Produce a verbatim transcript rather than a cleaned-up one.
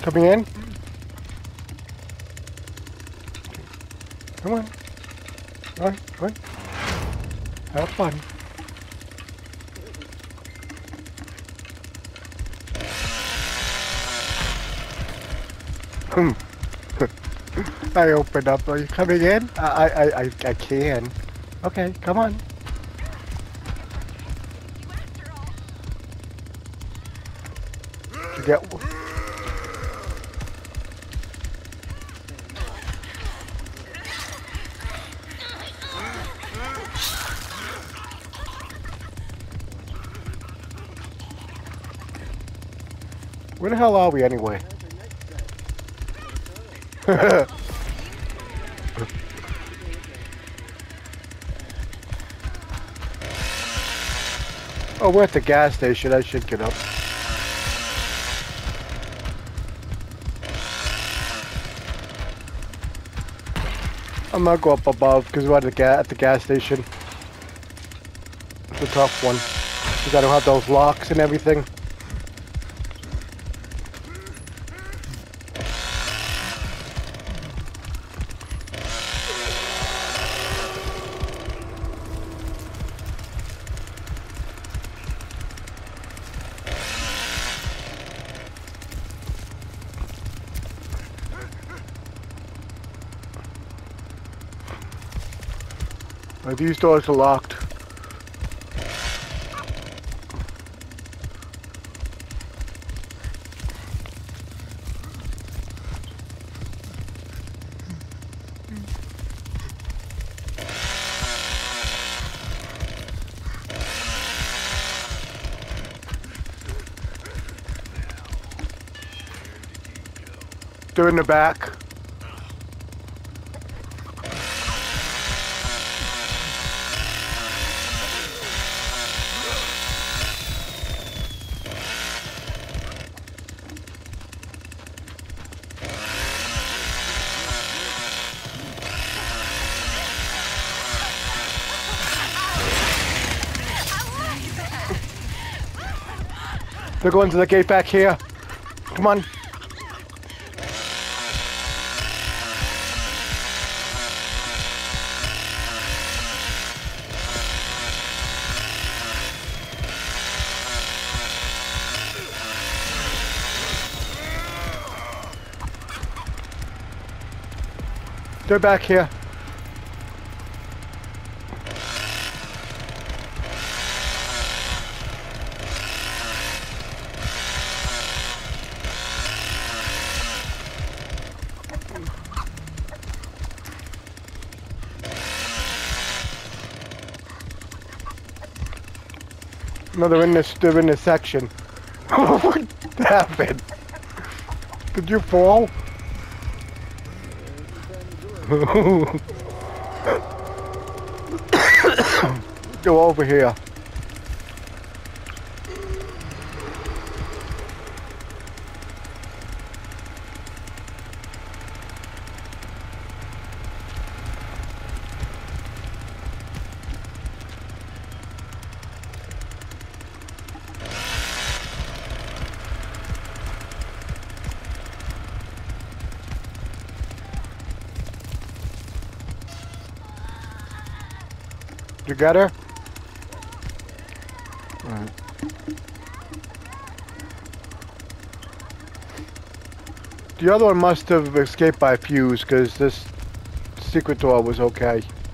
Coming in? Come on. Come on, come on. Have fun. Hmm. I opened up. Are you coming in? I, I, I, I can. Okay, come on. You get. Where the hell are we anyway? Oh, we're at the gas station. I should get up. I'm gonna go up above because we're at the, ga at the gas station. It's a tough one because I don't have those locks and everything. These doors are locked. They're in the back. They're going to the gate back here. Come on. They're back here. No, they're in this. They're in this section. What happened? Did you fall? Go over here. You got her? Alright. The other one must have escaped by fuse because this secret door was okay.